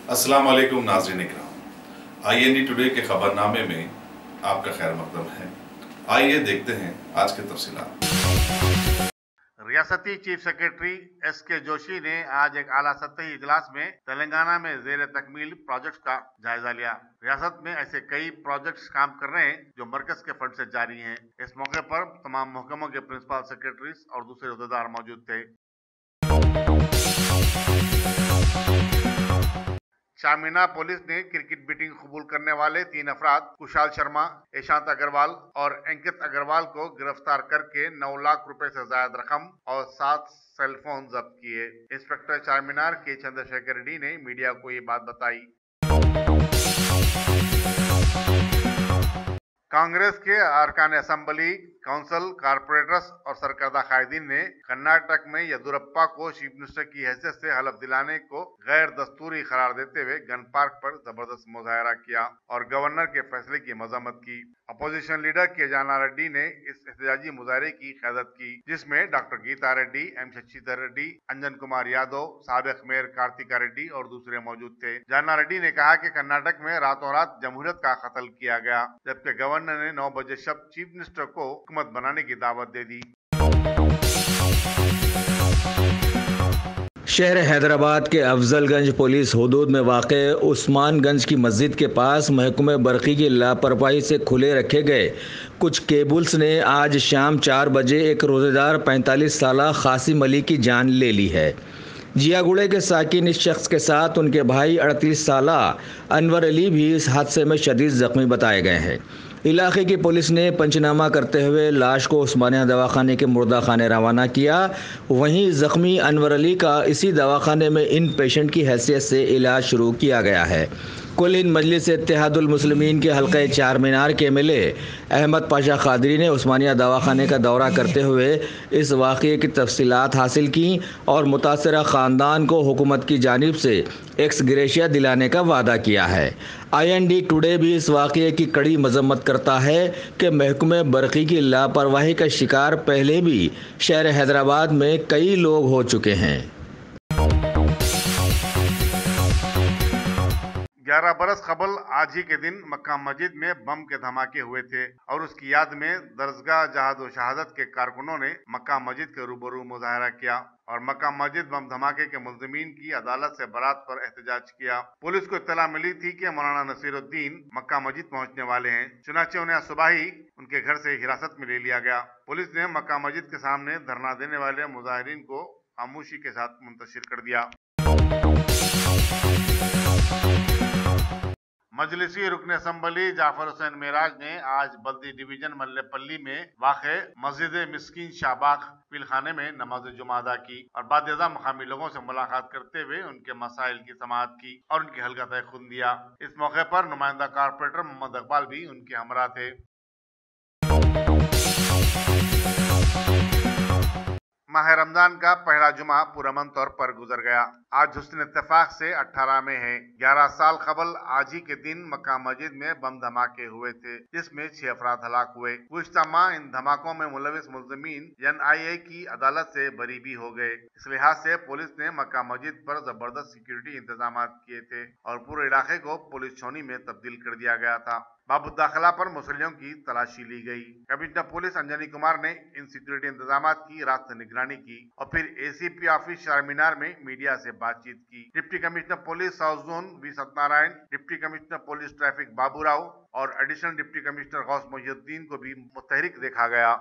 अस्सलाम वालेकुम नाज़रीन इकराम, IND टुडे के खबरनामे में आपका खैर मकदम है। आइए देखते हैं आज के तफसीलात। रियासती चीफ सेक्रेटरी SK जोशी ने आज एक आला सतही इजलास में तेलंगाना में जेर तकमील प्रोजेक्ट्स का जायजा लिया। रियासत में ऐसे कई प्रोजेक्ट्स काम कर रहे हैं जो मरकज के फंड से जारी हैं। इस मौके पर तमाम महकमों के प्रिंसिपल सेक्रेटरीज और दूसरे अहदेदार मौजूद थे। चारमीनार पुलिस ने क्रिकेट बीटिंग कबूल करने वाले 3 अफराद कुशाल शर्मा, ईशांत अग्रवाल और अंकित अग्रवाल को गिरफ्तार करके 9 लाख रुपए से ज्यादा रकम और 7 सेलफोन जब्त किए। इंस्पेक्टर चारमीनार के चंद्रशेखर रेड्डी ने मीडिया को ये बात बताई। कांग्रेस के अरकान असेंबली, काउंसिल, कारपोरेटर्स और सरकर्दा कायदीन ने कर्नाटक में येदियुरप्पा को चीफ मिनिस्टर की हैसियत से हलफ दिलाने को गैर दस्तूरी करार देते हुए गन पार्क पर जबरदस्त मुजाहरा किया और गवर्नर के फैसले की मजम्मत की। अपोजिशन लीडर के जाना रेड्डी ने इस एहतजाजी मुजाहरे की क़यादत की, जिसमें डॉक्टर गीता रेड्डी, M शशिधर रेड्डी, अंजन कुमार यादव, साबिक मेयर कार्तिका रेड्डी और दूसरे मौजूद थे। जाना रेड्डी ने कहा कि कर्नाटक में रातों रात जमहूरियत का कत्ल किया गया, जबकि गवर्नर ने 9 बजे शब चीफ मिनिस्टर को हुकूमत बनाने की दावत दे दी। शहर हैदराबाद के अफजलगंज पुलिस हुदूद में वाक़े उस्मानगंज की मस्जिद के पास महकमे बरक़ी की लापरवाही से खुले रखे गए कुछ केबल्स ने आज शाम 4 बजे एक रोज़ेदार 45 साला कासिम अली की जान ले ली है। जियागुड़े के साकिन इस शख्स के साथ उनके भाई 38 साला अनवर अली भी इस हादसे में शदीद ज़ख्मी बताए गए हैं। इलाके की पुलिस ने पंचनामा करते हुए लाश को उस्मानिया दवाखाने के मुर्दा खाने रवाना किया। वहीं ज़ख्मी अनवर अली का इसी दवाखाने में इन पेशेंट की हैसियत से इलाज शुरू किया गया है। कुल हिंद मजलिस इत्तेहादुल मुस्लिमीन के हल्का चारमीनार के MLA अहमद पाशा कादरी ने उस्मानिया दवाखाने का दौरा करते हुए इस वाक़ये की तफसीलात हासिल की और मुतासरा ख़ानदान को हुकूमत की जानिब से एक्स ग्रेशिया दिलाने का वादा किया है। IND टुडे भी इस वाक़ये की कड़ी मजम्मत करता है कि महकमे बरक़ी की लापरवाही का शिकार पहले भी शहर हैदराबाद में कई लोग हो चुके हैं। 11 बरस कबल आज ही के दिन मक्का मस्जिद में बम के धमाके हुए थे और उसकी याद में दरसगाह जहाद व शहादत के कारकुनों ने मक्का मस्जिद के रूबरू मुजाहरा किया और मक्का मस्जिद बम धमाके के मुल्ज़िमीन की अदालत से बरात पर एहतजाज किया। पुलिस को इत्तला मिली थी कि मौलाना नसीरुद्दीन मक्का मस्जिद पहुंचने वाले हैं, चुनाचे उन्हें सुबह ही उनके घर से हिरासत में ले लिया गया। पुलिस ने मक्का मस्जिद के सामने धरना देने वाले मुजाहिरीन को खामोशी के साथ मुंतशिर कर दिया। मजलिसी रुकन असम्बली जाफर हुसैन मेराज ने आज बल्दी डिवीजन मल्लेपल्ली में वाक़े मस्जिद मिस्कीन शाहबाग पीलखाने में नमाज जुमा अदा की और बादशाह मकामी लोगों से मुलाकात करते हुए उनके मसाइल की समाअत की और उनकी हल्का तयखुन दिया। इस मौके पर नुमाइंदा कारपोरेटर मोहम्मद इकबाल भी उनके हमरा थे। माह रमजान का पहला जुमा पुरअमन तौर पर गुजर गया। आज हुस्न इत्तेफाक से 18 में है। 11 साल कबल आज ही के दिन मक्का मस्जिद में बम धमाके हुए थे, जिसमें 6 अफराद हलाक हुए। गुज़िश्ता माह इन धमाकों में मुलविस मुल्ज़िमीन NIA की अदालत से बरी भी हो गए। इस लिहाज से पुलिस ने मक्का मस्जिद पर जबरदस्त सिक्योरिटी इंतजाम किए थे और पूरे इलाके को पुलिस छावनी में तब्दील कर दिया गया था। बाबू दाखिला पर मुसल्लियों की तलाशी ली गई। कमिश्नर पुलिस अंजनी कुमार ने इन सिक्योरिटी इंतजाम की रात से निगरानी की और फिर ACP ऑफिस चारमीनार में मीडिया से बातचीत की। Deputy commissioner police south zone V Satyanarayana, deputy commissioner police traffic Babu Rao और additional deputy commissioner Gous Mohiuddin को भी मुतहरिक देखा गया।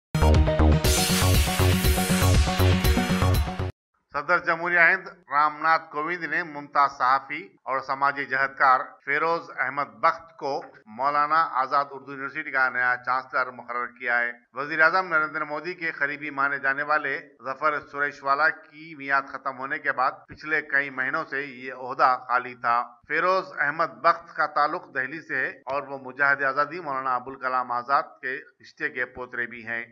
सदर जमहूरिया हिंद रामनाथ कोविंद ने मुमताज सहाफ़ी और समाजी जहदकार फेरोज अहमद बख्त को मौलाना आज़ाद उर्दू यूनिवर्सिटी का नया चांसलर मुकर्रर किया है। वज़ीर आज़म नरेंद्र मोदी के करीबी माने जाने वाले जफर सुरेशवाला की मियाद खत्म होने के बाद पिछले कई महीनों से ये ओहदा खाली था। फेरोज अहमद बख्त का ताल्लुक दिल्ली से है और वो मुजाहिद आज़ादी मौलाना अबुल कलाम आज़ाद के रिश्ते के पोतरे भी हैं।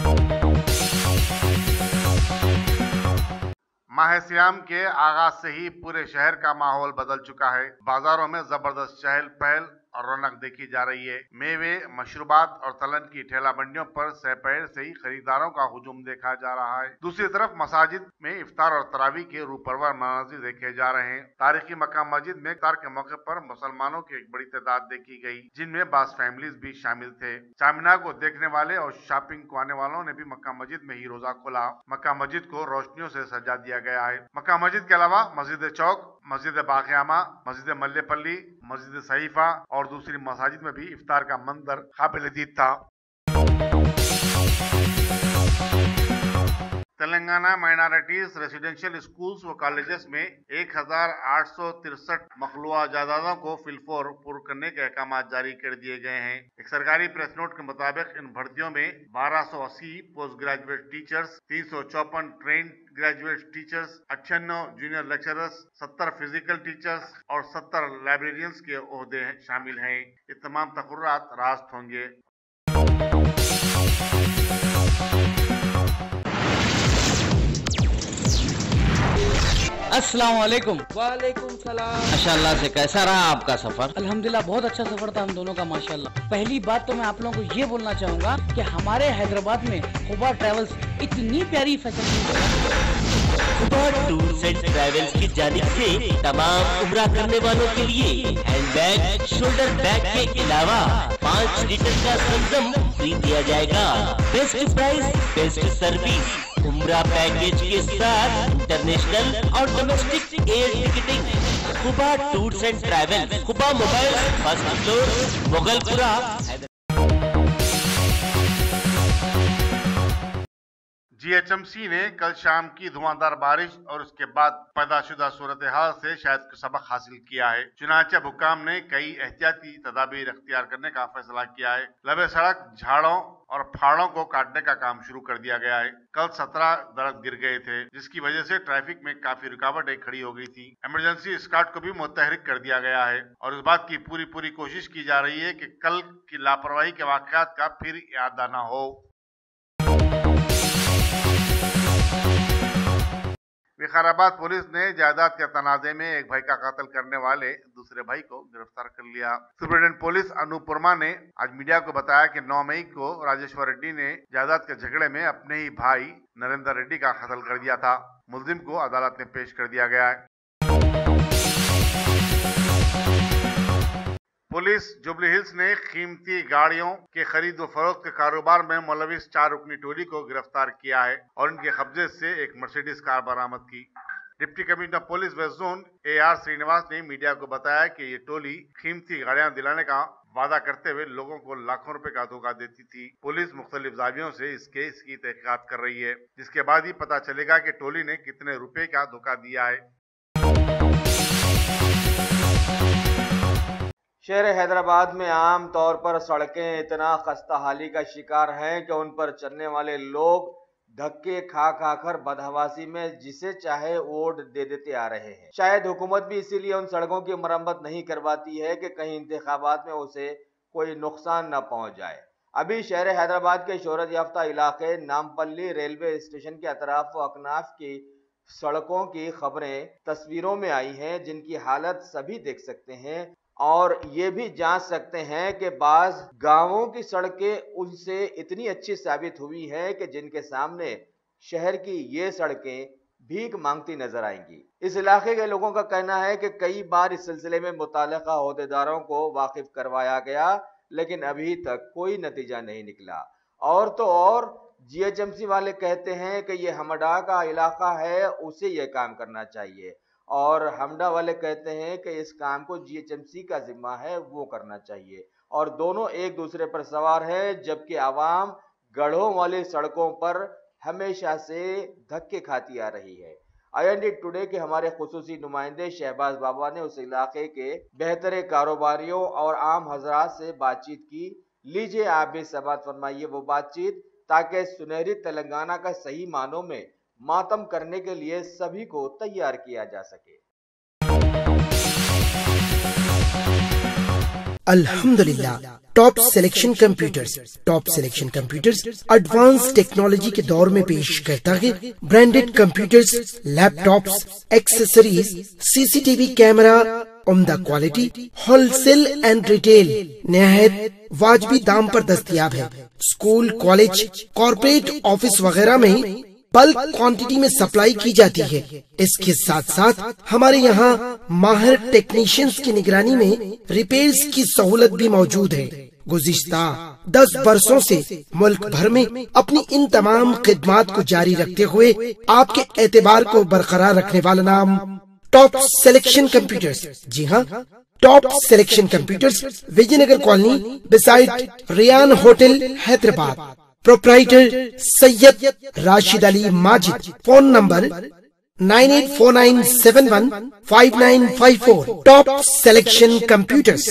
माह सियाम के आगाज से ही पूरे शहर का माहौल बदल चुका है। बाजारों में जबरदस्त चहल पहल और रौनक देखी जा रही है। मेवे, मशरूबात और तलन की ठेला मंडियों पर सपहर से ही खरीदारों का हुजूम देखा जा रहा है। दूसरी तरफ मसाजिद में इफ्तार और तरावी के रूपरवर मनाजिर देखे जा रहे हैं। तारीखी मक्का मस्जिद में इफ्तार के मौके पर मुसलमानों की एक बड़ी तादाद देखी गई, जिनमें बास फैमिलीज भी शामिल थे। चामिनार को देखने वाले और शॉपिंग को आने वालों ने भी मक्का मस्जिद में ही रोजा खोला। मक्का मस्जिद को रोशनियों से सजा दिया गया है। मक्का मस्जिद के अलावा मस्जिद चौक, मस्जिद बाक़ियामा, मस्जिद मल्लेपल्ली, मस्जिद सहीफा और दूसरी मसाजिद में भी इफ्तार का मंजर काबिल दीद था। तेलंगाना माइनॉरिटीज रेसिडेंशियल स्कूल्स व कॉलेजेस में 1863 मखलूआ जायदादों को फिलफोर पूर्ण करने के अहकाम जारी कर दिए गए हैं। एक सरकारी प्रेस नोट के मुताबिक इन भर्तियों में 1280 post graduate teachers, 354 trained graduate teachers, 98 junior lecturers, 70 physical teachers और 70 लाइब्रेरियंस के ओहदे शामिल हैं। ये तमाम तकर्रुरात रास्त होंगे। अस्सलाम वालेकुम। वालेकुम सलाम। माशाल्लाह से कैसा रहा आपका सफर? अल्हम्दुलिल्लाह बहुत अच्छा सफर था हम दोनों का माशाल्लाह। पहली बात तो मैं आप लोगों को ये बोलना चाहूँगा कि हमारे हैदराबाद में खुबा ट्रैवल्स इतनी प्यारी facility Khuba tours and travels की जानिब से तमाम उम्रा करने वालों के लिए हैंडबैग, शोल्डर बैग के अलावा 5 लीटर का संगम फ्री दिया जाएगा। बेस्ट प्राइस, बेस्ट सर्विस, उम्रा पैकेज के साथ इंटरनेशनल और domestic air ticketing. Khuba tours and travels, Khuba mobile, first floor, Mughalpura. GHMC ने कल शाम की धुआंधार बारिश और उसके बाद पैदाशुदा सूरत हाल से शायद सबक हासिल किया है। चुनाचे हुक्काम ने कई एहतियाती तदाबीर अख्तियार करने का फैसला किया है। लबे सड़क, झाड़ों और फाड़ों को काटने का काम शुरू कर दिया गया है। कल 17 दरख्त गिर गए थे, जिसकी वजह से ट्रैफिक में काफी रुकावटें खड़ी हो गई थी। इमरजेंसी स्क्वाड को भी मुतहरिक कर दिया गया है और इस बात की पूरी कोशिश की जा रही है कि कल की लापरवाही के वाकयात का फिर इआदा न हो। विकाराबाद पुलिस ने जायदाद के तनाजे में एक भाई का कत्ल करने वाले दूसरे भाई को गिरफ्तार कर लिया। सुपरिटेंडेंट पुलिस अनुपुरमा ने आज मीडिया को बताया कि 9 मई को राजेश्वर रेड्डी ने जायदाद के झगड़े में अपने ही भाई नरेंद्र रेड्डी का कत्ल कर दिया था। मुल्जिम को अदालत में पेश कर दिया गया है। पुलिस जुबली हिल्स ने कीमती गाड़ियों के खरीद व फरोख्त के कारोबार में मुलविस 4 रुकनी टोली को गिरफ्तार किया है और इनके कब्जे से एक मर्सिडीज कार बरामद की। Deputy commissioner police west zone AR Srinivas ने मीडिया को बताया कि ये टोली कीमती गाड़ियां दिलाने का वादा करते हुए लोगों को लाखों रुपए का धोखा देती थी। पुलिस मुख्तलिफ जावियों से इस केस की तहकीकात कर रही है, जिसके बाद ही पता चलेगा कि टोली ने कितने रुपए का धोखा दिया है। शहर हैदराबाद में आम तौर पर सड़कें इतना खस्ता हाली का शिकार हैं कि उन पर चलने वाले लोग धक्के खा कर बदहवासी में जिसे चाहे वोट दे देते आ रहे हैं। शायद हुकूमत भी इसीलिए उन सड़कों की मरम्मत नहीं करवाती है कि कहीं इंतखाबात में उसे कोई नुकसान न पहुंच जाए। अभी शहर हैदराबाद के शोहरत याफ्ता इलाके नामपल्ली रेलवे स्टेशन के अतराफ व अकनाफ की सड़कों की खबरें तस्वीरों में आई हैं, जिनकी हालत सभी देख सकते हैं और ये भी जांच सकते हैं कि बाज गांवों की सड़कें उनसे इतनी अच्छी साबित हुई हैं कि जिनके सामने शहर की ये सड़कें भीख मांगती नजर आएंगी। इस इलाके के लोगों का कहना है कि कई बार इस सिलसिले में मुताल्लिका ओहदेदारों को वाकिफ करवाया गया, लेकिन अभी तक कोई नतीजा नहीं निकला। और तो और GHMC वाले कहते हैं कि ये हमडा का इलाका है, उसे ये काम करना चाहिए, और हमडा वाले कहते हैं कि इस काम को GHMC का जिम्मा है, वो करना चाहिए। और दोनों एक दूसरे पर सवार है, जबकि आवाम गढ़ों वाली सड़कों पर हमेशा से धक्के खाती आ रही है। IND टुडे के हमारे खुसूसी नुमाइंदे शहबाज बाबा ने उस इलाके के बेहतरे कारोबारियों और आम हजरात से बातचीत की। लीजिए आप भी समाअत फरमाइए वो बातचीत, ताकि सुनहरी तेलंगाना का सही मानों में मातम करने के लिए सभी को तैयार किया जा सके। अल्हम्दुलिल्लाह top selection computers advance technology के दौर में पेश करता है branded computers, laptops, accessories, CCTV camera, उम्दा क्वालिटी, होलसेल एंड रिटेल निहायत वाजबी दाम पर दस्तयाब है। स्कूल, कॉलेज, कॉर्पोरेट ऑफिस वगैरह में बल्क क्वांटिटी में सप्लाई की जाती है। इसके साथ साथ हमारे यहाँ माहिर टेक्नीशियंस की निगरानी में रिपेयर्स की सहूलत भी मौजूद है। गुज़िश्ता 10 बरसों से मुल्क भर में अपनी इन तमाम खिदमात को जारी रखते हुए आपके एतबार को बरकरार रखने वाला नाम टॉप सिलेक्शन कंप्यूटर्स। जी हाँ, top selection computers, Vijayanagar colony beside Riyan hotel, Hyderabad. Proprietor Syed Rashid Ali Majid. Phone number 9849715954। Top selection computers.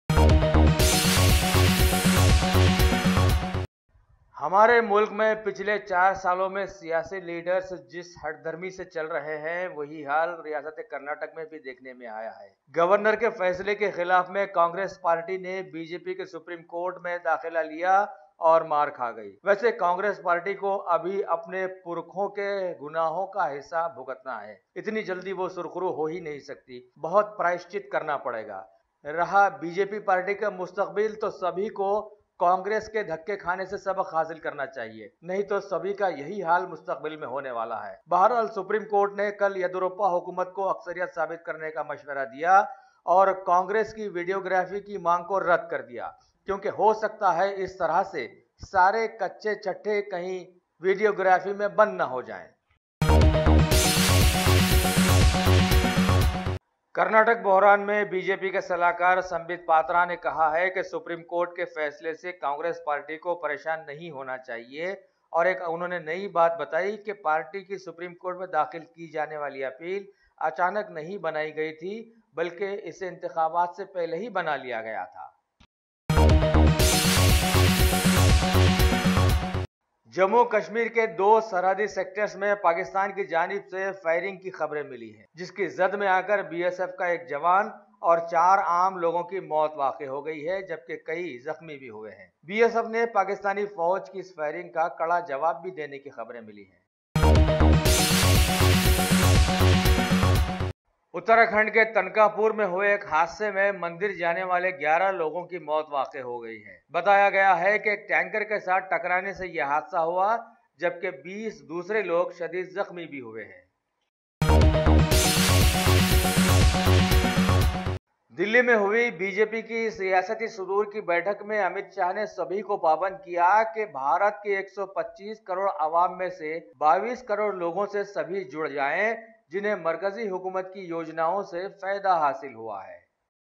हमारे मुल्क में पिछले 4 सालों में सियासी लीडर्स जिस हठधर्मी से चल रहे हैं, वही हाल रियासत कर्नाटक में भी देखने में आया है। गवर्नर के फैसले के खिलाफ में कांग्रेस पार्टी ने बीजेपी के सुप्रीम कोर्ट में दाखिला लिया और मार खा गई। वैसे कांग्रेस पार्टी को अभी अपने पुरखों के गुनाहों का हिसाब भुगतना है। इतनी जल्दी वो सुरखरू हो ही नहीं सकती, बहुत प्रायश्चित करना पड़ेगा। रहा बीजेपी पार्टी का मुस्तकबिल, तो सभी को कांग्रेस के धक्के खाने से सबक हासिल करना चाहिए, नहीं तो सभी का यही हाल मुस्तकबिल में होने वाला है। बहरहाल सुप्रीम कोर्ट ने कल येदियुरप्पा हुकूमत को अक्सरियत साबित करने का मशवरा दिया और कांग्रेस की वीडियोग्राफी की मांग को रद्द कर दिया, क्योंकि हो सकता है इस तरह से सारे कच्चे चट्टे कहीं वीडियोग्राफी में बंद न हो जाएं। कर्नाटक बहरान में बीजेपी के सलाहकार संबित पात्रा ने कहा है कि सुप्रीम कोर्ट के फैसले से कांग्रेस पार्टी को परेशान नहीं होना चाहिए और एक उन्होंने नई बात बताई कि पार्टी की सुप्रीम कोर्ट में दाखिल की जाने वाली अपील अचानक नहीं बनाई गई थी, बल्कि इसे इंतखाबात से पहले ही बना लिया गया था। जम्मू कश्मीर के 2 सरहदी सेक्टर्स में पाकिस्तान की जानिब से फायरिंग की खबरें मिली हैं, जिसकी जद में आकर बीएसएफ का एक जवान और 4 आम लोगों की मौत वाक़ई हो गई है, जबकि कई जख्मी भी हुए हैं। बीएसएफ ने पाकिस्तानी फौज की इस फायरिंग का कड़ा जवाब भी देने की खबरें मिली हैं। उत्तराखंड के तनकापुर में हुए एक हादसे में मंदिर जाने वाले 11 लोगों की मौत वाक़ई हो गई है। बताया गया है कि एक टैंकर के साथ टकराने से यह हादसा हुआ, जबकि 20 दूसरे लोग शदीद जख्मी भी हुए हैं। दिल्ली में हुई बीजेपी की सियासती सुदूर की बैठक में अमित शाह ने सभी को पाबंद किया कि भारत के 125 करोड़ आवाम में से 22 करोड़ लोगों से सभी जुड़ जाएं, जिन्हें मरकजी हुकूमत की योजनाओं से फायदा हासिल हुआ है।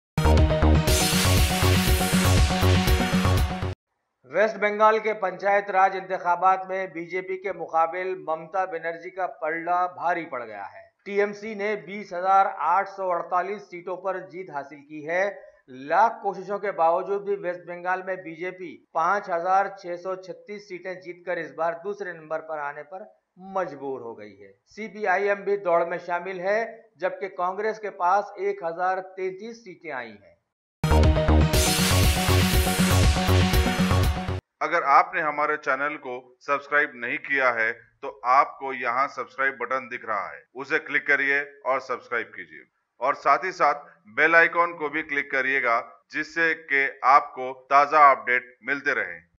वेस्ट बंगाल के पंचायत राज इंतखाबात में बीजेपी के मुकाबिल ममता बनर्जी का पलड़ा भारी पड़ गया है। टीएमसी ने 20,848 सीटों पर जीत हासिल की है। लाख कोशिशों के बावजूद भी वेस्ट बंगाल में बीजेपी 5,636 सीटें जीतकर इस बार दूसरे नंबर पर आने पर मजबूर हो गई है। सीपीआईएम भी दौड़ में शामिल है, जबकि कांग्रेस के पास 1033 सीटें आई हैं। अगर आपने हमारे चैनल को सब्सक्राइब नहीं किया है तो आपको यहाँ सब्सक्राइब बटन दिख रहा है, उसे क्लिक करिए और सब्सक्राइब कीजिए और साथ ही साथ बेल आइकॉन को भी क्लिक करिएगा, जिससे कि आपको ताज़ा अपडेट मिलते रहें।